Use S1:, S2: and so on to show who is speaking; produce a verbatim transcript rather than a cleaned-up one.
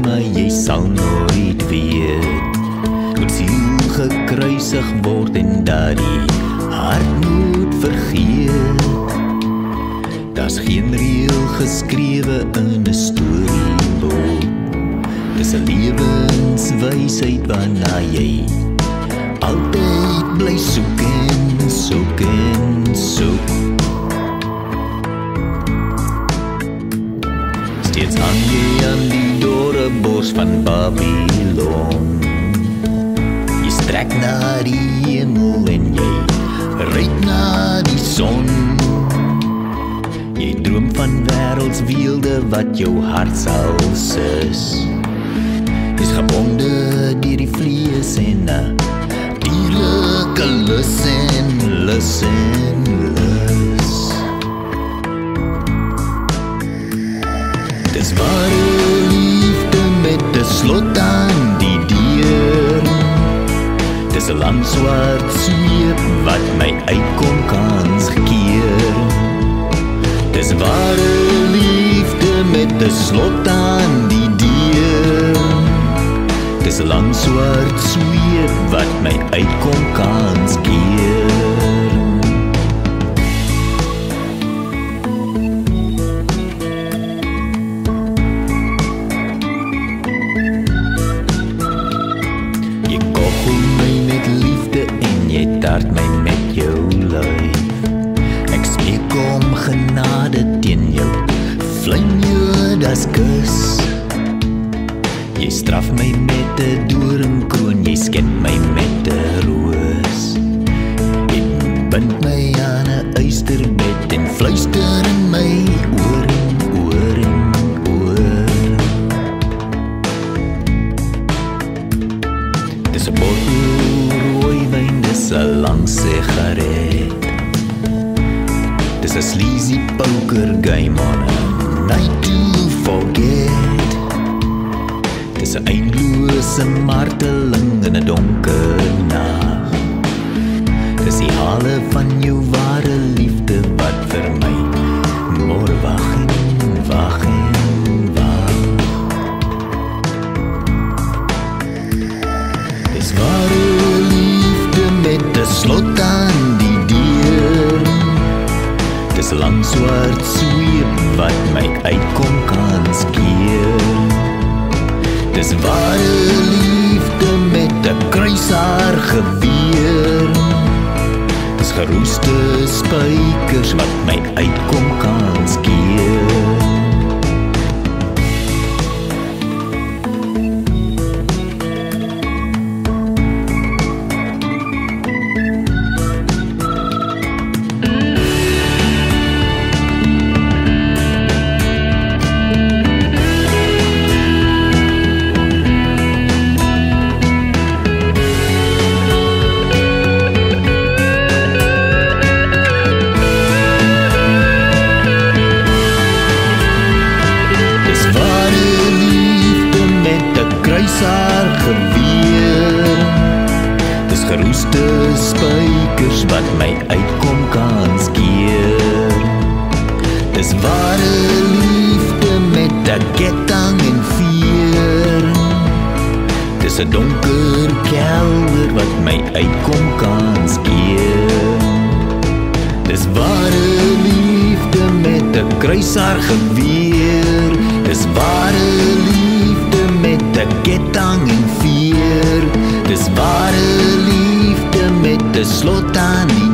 S1: maar jy sal nooit weet. Moet siel gekruisig word en dat die hart moet vergeet. Daar's geen reël geskrewe in 'n storieboek. Dis 'n lewenswysheid waarna jy altyd bly soek en soek en soek. Steeds hang jy aan die dorre bos van Babylon. Jy strek na die hemel en jy ryk na die son. Jy droom van wêreldsweelde wat jou hart sal sus. Is gebonde deur die vlees en 'n dierlike lus en lus en lus. Dis ware liefde met 'n slot aan die deur. Dis 'n lang swart sweep wat my uitkom kans keer. Dis ware liefde met 'n slot aan die deur. Dis 'n lang swart sweep wat my uitkom kans keer. Jy koppel my met liefde en jy tart my met jou lyf. Ek smeek om genade teen jou vlynjudas kus. Jy straf my met 'n doringkroon, jy skend my met 'n roos. Jy bind my aan 'n ysterbed en fluister in my oor en oor en oor. Dis 'n bottel rooiwyn, dis 'n lang sigaret. Dis 'n sleazy poker game on a night to forget. Dis 'n eindelose marteling in 'n donker nag. Dis die hale van jou ware liefde wat vir my môre wag en wag en wag. Dis ware liefde met 'n slot aan die deur. Dis 'n lang swart sweep wat my uitkom kans keer. Dis ware liefde met 'n kruishaar geweer. Dis geroeste spykers wat my uitkom kans keer. Kruishaar geweer. Dis geroeste spykers wat my uitkom kans keer. Dis ware liefde met 'n ketting en veer. Dis 'n donker kelder wat my uitkom kans keer. Dis ware liefde met 'n kruishaar geweer. Dis ware liefde met 'n ketting en veer. Dis ware liefde met 'n slot aan die